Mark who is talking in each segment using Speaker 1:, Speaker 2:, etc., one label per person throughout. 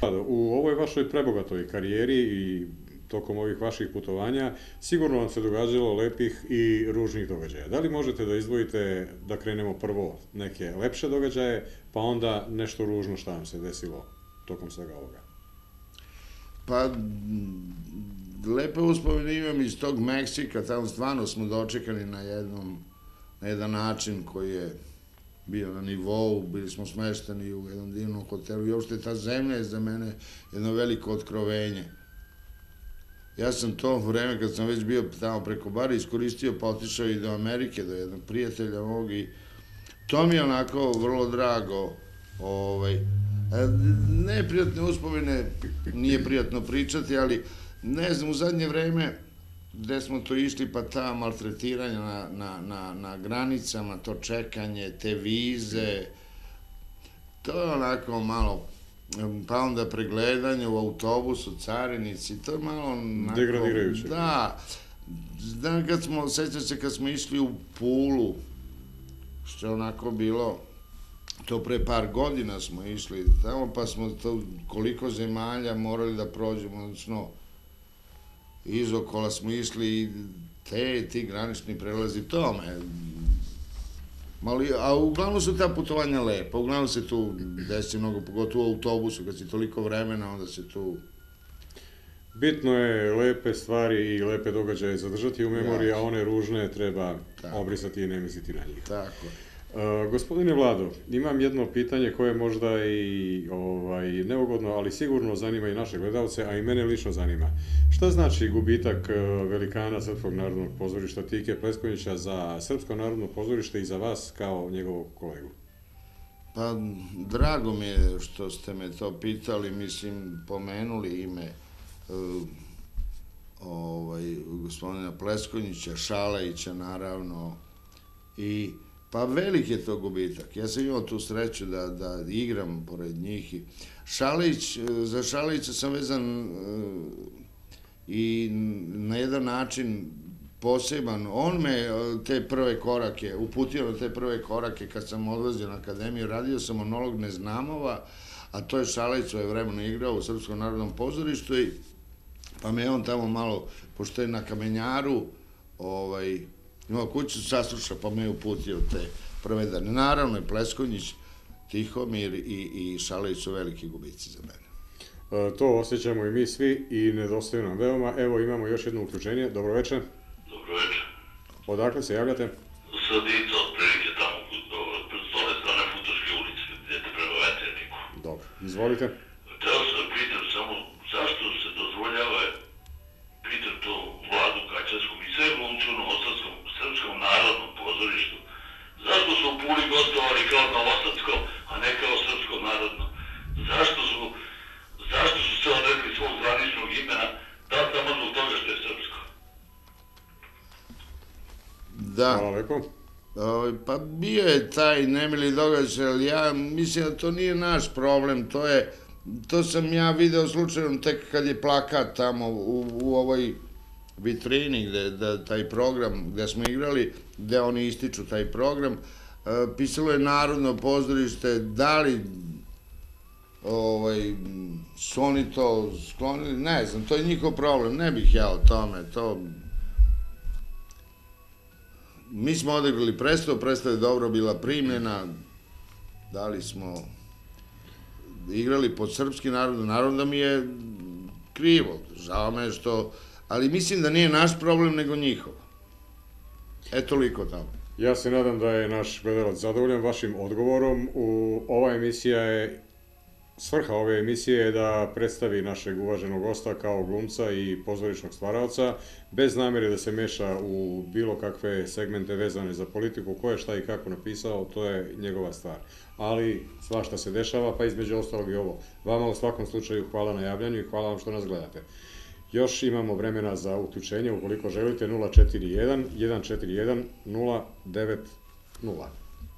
Speaker 1: U ovoj vašoj prebogatoj karijeri i tokom ovih vaših putovanja sigurno vam se događalo lepih i ružnih događaja. Da li možete da izdvojite, da krenemo prvo neke lepše događaje, pa onda nešto ružno šta vam se desilo tokom svega ovoga?
Speaker 2: Pa, lepe uspomene imam iz tog Meksika, tamo stvarno smo dočekani na jedan način koji je bio na nivou, bili smo smešteni u jednom divnom hotelu i uopšte ta zemlja je za mene jedno veliko otkrovenje. Ja sam to vreme kad sam već bio tamo preko bara iskoristio pa otišao i do Amerike, do jednog prijatelja mog i to mi je onako vrlo drago. Neprijatne uspomene nije prijatno pričati, ali ne znam, u zadnje vreme gde smo to išli, pa ta maltretiranja na granicama, to čekanje, te vize, to je onako malo, pa onda pregledanje u autobusu, carinici, to je malo onako...
Speaker 1: Degradirajuće.
Speaker 2: Da, znam sećam se kad smo išli u Pulu, što je onako bilo, to pre par godina smo išli tamo, pa smo to koliko zemalja morali da prođemo, odnosno iz okola smo išli i ti granični prelazi, to me... A uglavnom su ta putovanja lepa, uglavnom se tu desi mnogo, pogotovo u autobusu, kad si toliko vremena, onda se tu...
Speaker 1: Bitno je lepe stvari i lepe događaje zadržati u memoriji, a one ružne treba obrisati i ne misliti na njih.
Speaker 2: Tako.
Speaker 1: Gospodine Vlado, imam jedno pitanje koje možda i neugodno, ali sigurno zanima i naše gledalce, a i mene lično zanima. Šta znači gubitak velikana Srpskog narodnog pozorišta Tike Pleskovića za Srpsko narodno pozorište i za vas kao njegovog kolegu?
Speaker 2: Pa, drago mi je što ste me to pitali, mislim, pomenuli ime gospodina Pleskovića, Šalajića, naravno, i pa velik je to gubitak. Ja sam imao tu sreću da igram pored njih. Za Šalajića sam vezan i na jedan način poseban. On me te prve korake, uputio na te prve korake kad sam odlazio na akademiju. Radio sam monolog Neznamova, a to je Šalajić svoje vremeno igrao u Srpskom narodnom pozorištu i pa me on tamo malo, pošto je na Kamenjaru, imao kuću sasluša, pa me je uputio te prve dane. Naravno i Pleskonjić, Tihomir i Šalajić su veliki gubici za mene.
Speaker 1: To osjećamo i mi svi i nedostaju nam veoma. Evo imamo još jedno uključenje. Dobro večer.
Speaker 3: Dobro večer.
Speaker 1: Odakle se javljate?
Speaker 3: Sa Dica, otprilike tamo, s ove strane Futoške ulice, gdje te prema Veterniku.
Speaker 1: Dobro, izvolite.
Speaker 3: Hteo sam da pitam samo zašto se dozvoljava, pitam to Vladu Kaćanskom i sve glumci u Srpskom narodnom pozorištu, zašto su u Puli gostovali kao novosadskom, a ne kao Srpsko narodno? Zašto su se odrekli svog zvaničnog imena, da samo zbog toga što je srpsko?
Speaker 2: Da.
Speaker 1: Hvala lepo.
Speaker 2: Pa bio je taj nemili događaj, ali ja mislim da to nije naš problem, to sam ja video slučajno tek kad je plakat tamo u ovoj vitrini, taj program gde smo igrali, gde oni ističu taj program, pisalo je Narodno pozorište, da li su oni to sklonili, ne znam, to je njihov problem, ne bih ja o tome, mi smo odigrali predstavu, predstava je dobro bila primljena, dali smo, igrali pod srpski narod, naravno da mi je krivo, žao me što, ali mislim da nije naš problem, nego njihov. Toliko tamo.
Speaker 1: Ja se nadam da je naš gledalac zadovoljan vašim odgovorom. Svrha ove emisije je da predstavi našeg uvaženog gosta kao glumca i pozorišnog stvaraoca, bez namere da se meša u bilo kakve segmente vezane za politiku, ko je šta i kako napisao, to je njegova stvar. Ali svašta se dešava, pa između ostalog i ovo. Vama u svakom slučaju hvala na javljanju i hvala vam što nas gledate. Još imamo vremena za uključenje, ukoliko želite, 041 141 090.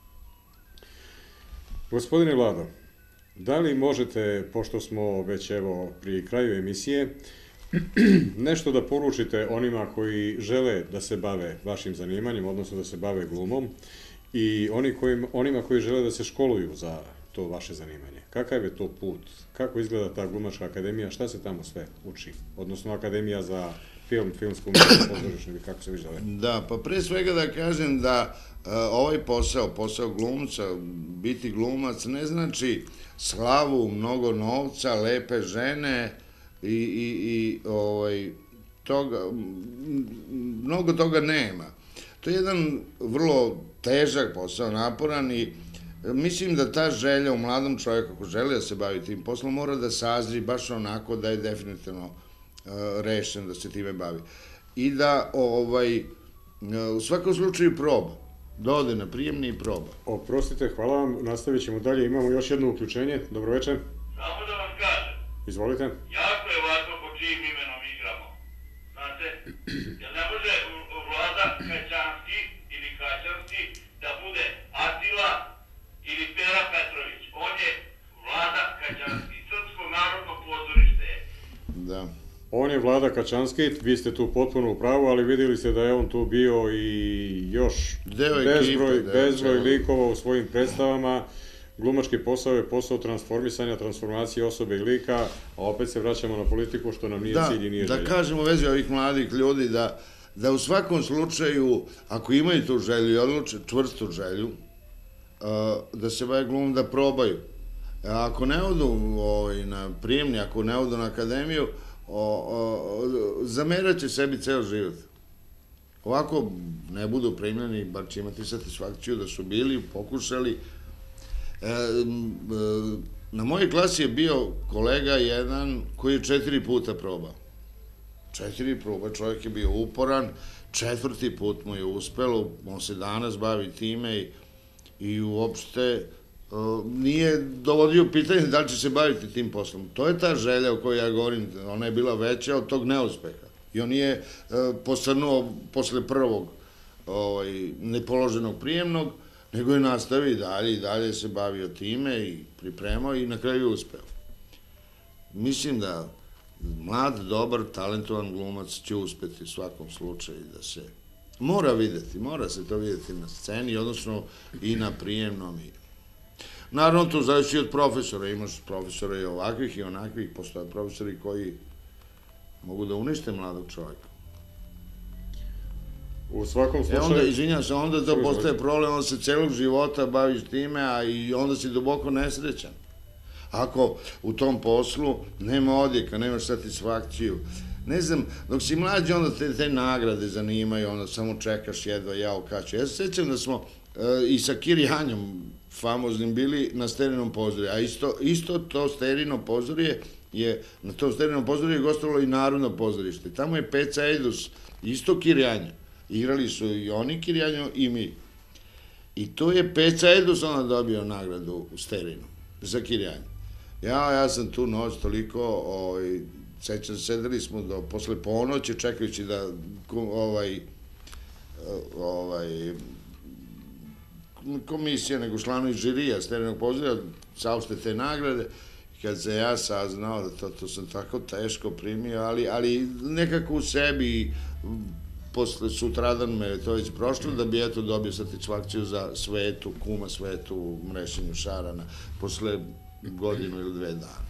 Speaker 1: Gospodine Vlado, da li možete, pošto smo već evo pri kraju emisije, nešto da poručite onima koji žele da se bave vašim zanimanjem, odnosno da se bave glumom, i onima koji žele da se školuju za to vaše zanimanje? Kakav je to put? Kako izgleda ta glumačka akademija? Šta se tamo sve uči? Odnosno akademija za film, filmsku umetnost, pozorišnu ili kako se već zove?
Speaker 2: Da, pa pre svega da kažem da ovaj posao glumca, biti glumac ne znači slavu, mnogo novca, lepe žene i mnogo toga nema. To je jedan vrlo težak posao, naporan i mislim da ta želja u mladom čovjeku, ako želi da se bavi tim poslom, mora da sazri baš onako da je definitivno rešen da se time bavi. I da u svakom slučaju proba, da ode na prijemni i proba.
Speaker 1: Oprostite, hvala vam, nastavit ćemo dalje, imamo još jedno uključenje, dobro večer.
Speaker 3: Samo da vam kažem,
Speaker 1: Izvolite.
Speaker 3: jako je važno po čijim imenom igramo. Znate, jer ne može Vlada Kaćanski ili Kaćanski da bude Atila ili Pera Petrović. On je Vlada Kaćanski, Srpsko narodno pozorište.
Speaker 2: Da.
Speaker 1: On je Vlada Kaćanski, vi ste tu potpuno u pravu, ali vidjeli ste da je on tu bio i još bezbroj likova u svojim predstavama. Glumački posao je posao transformisanja, transformacije osobe i lika, a opet se vraćamo na politiku, što nam nije cilj i nije želja.
Speaker 2: Da kažemo u vezi ovih mladih ljudi da u svakom slučaju, ako imaju tu želju i odluče čvrstu želju, da se bave glumom, da probaju. Ako ne odu na prijemni, ako ne odu na akademiju, zamerat će sebi ceo život. Ovako ne budu primljeni, bar će imati satisfakciju da su bili, pokušali. Na mojoj klasi je bio kolega jedan koji je 4 puta probao. 4 proba, čovjek je bio uporan, 4. put mu je uspelo, on se danas bavi time i uopšte nije dovodio pitanje da li će se baviti tim poslom. To je ta želja o kojoj ja govorim, ona je bila veća od tog neuspeha. I on nije posrnuo posle prvog nepoloženog prijemnog, nego je nastavio i dalje se bavio time i pripremao i na kraju uspeo. Mislim da mlad, dobar, talentovan glumac će uspeti u svakom slučaju da se mora videti, mora se to videti na sceni, odnosno i na prijemnom. Naravno, to zavisi od profesora, imaš profesora i ovakvih i onakvih, postoje profesori koji mogu da unište mladog čovjeka.
Speaker 1: U svakom slučaju...
Speaker 2: Izvinjam se, onda to postaje problem, onda se celog života baviš time, a i onda si duboko nesrećan. Ako u tom poslu nema odjeka, nemaš satisfakciju, ne znam, dok si mlađi, onda te nagrade zanimaju, onda samo čekaš jedva jao kaću. Ja se sjećam da smo i sa Kirijanjom famoznim bili na Sterinom pozorju, a isto to Sterino pozorje na tom Sterinom pozorju je gostovalo i Narodno pozorište. Tamo je Peca Ejdus, isto Kirijanja. Igrali su i oni Kirijanju i mi. I to je Peca Ejdus onda dobio nagradu u Sterinu za Kirijanju. Ja sam tu noć toliko, sećam, sedeli smo do posle ponoće čekajući da komisija, nego članovi žirija Sterinog pozorja saopšte te nagrade. Kad se ja saznao da to sam tako teško primio, ali nekako u sebi, posle sutradan me je to već prošlo, da bi eto dobio satisfakciju za Svetu, kuma Svetu u Mrešenju Šarana, posle godinu ili 2 dana.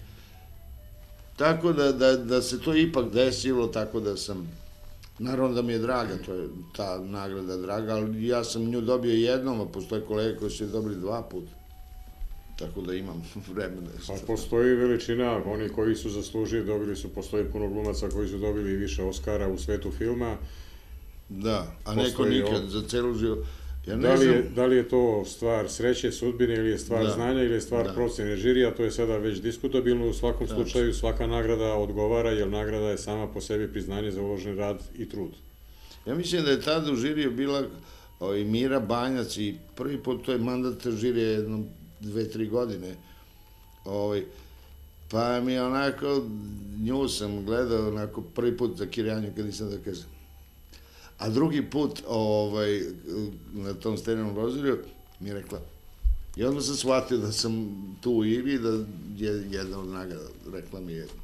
Speaker 2: Tako da se to ipak desilo, tako da sam, naravno da mi je draga, to je ta nagrada draga, ali ja sam nju dobio jednom, a postoje kolege koji su je dobili 2 puta. Tako da imam vremena.
Speaker 1: Pa postoji veličina, oni koji su zaslužili, postoji puno glumaca koji su dobili više Oskara u svetu filma.
Speaker 2: Da, a neko nikad, za celu život.
Speaker 1: Da li je to stvar sreće, sudbine ili je stvar znanja ili je stvar procene žirija, to je sada već diskutabilno. U svakom slučaju svaka nagrada odgovara, jer nagrada je sama po sebi priznanje za uložen rad i trud.
Speaker 2: Ja mislim da je tada u žiriju bila i Mira Banjac i prvi put to je mandat žirije jedno 2-3 godine. Pa mi onako, nju sam gledao onako prvi put za Kirijanju kad nisam da kažem. A drugi put na tom Sterinom pozorju mi je rekla, i odmah sam shvatio da sam tu u igri, da je jedna od nagrada, rekla mi je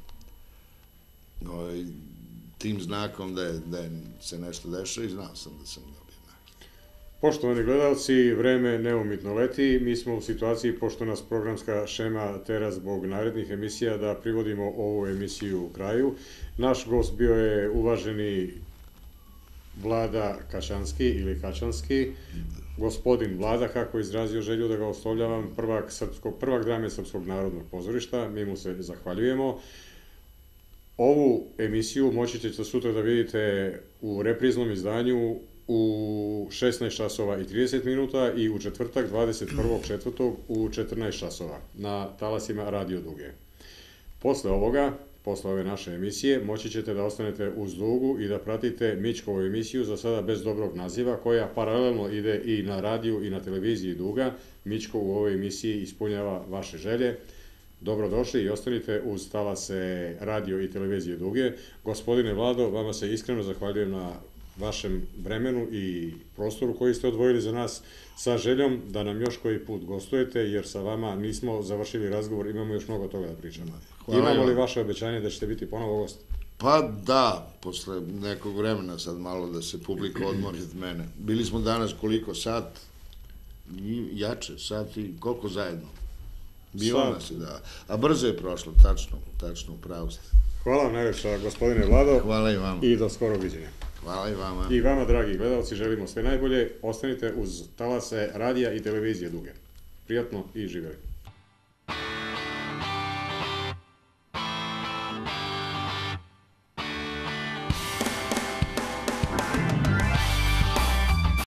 Speaker 2: tim znakom da se nešto dešava i znao sam da sam dobio nagradu.
Speaker 1: Poštovani gledalci, vreme neumitno leti. Mi smo u situaciji, pošto nas programska šema tera zbog narednih emisija, da privodimo ovu emisiju u kraju. Naš gost bio je uvaženi Vlada Kašanski ili Kačanski, gospodin Vlada, kako je izrazio želju da ga oslovljavam, prvak drame Srpskog narodnog pozorišta. Mi mu se zahvaljujemo. Ovu emisiju moći ćete sutra da vidite u repriznom izdanju u 16 časova i 30 minuta i u četvrtak 21.4. u 14 časova na talasima Radio Duge. Posle ovoga, posle ove naše emisije, moći ćete da ostanete uz Dugu i da pratite Mićkovu emisiju, za sada bez dobrog naziva, koja paralelno ide i na radiju i na televiziji Duga. Mićko u ovoj emisiji ispunjava vaše želje. Dobrodošli i ostanite uz talase radio i televizije Duge. Gospodine Vlado, vama se iskreno zahvaljujem na vašem vremenu i prostoru koji ste odvojili za nas, sa željom da nam još koji put gostujete, jer sa vama nismo završili razgovor, imamo još mnogo toga da pričamo. Imamo li vaše obećanje da ćete biti ponovo gost?
Speaker 2: Pa da, posle nekog vremena sad malo da se publika odmori od mene. Bili smo danas koliko, sat? Jače, sat i koliko zajedno? Bilo nas je, da. A brzo je prošlo, tačno, upravo ste.
Speaker 1: Hvala vam najveća, gospodine Vlado.
Speaker 2: Hvala i vama.
Speaker 1: I do skorog viđenja.
Speaker 2: Hvala i vama.
Speaker 1: I vama, dragi gledalci, želimo sve najbolje. Ostanite uz talase radija i televizije Duge. Prijatno i živjeli.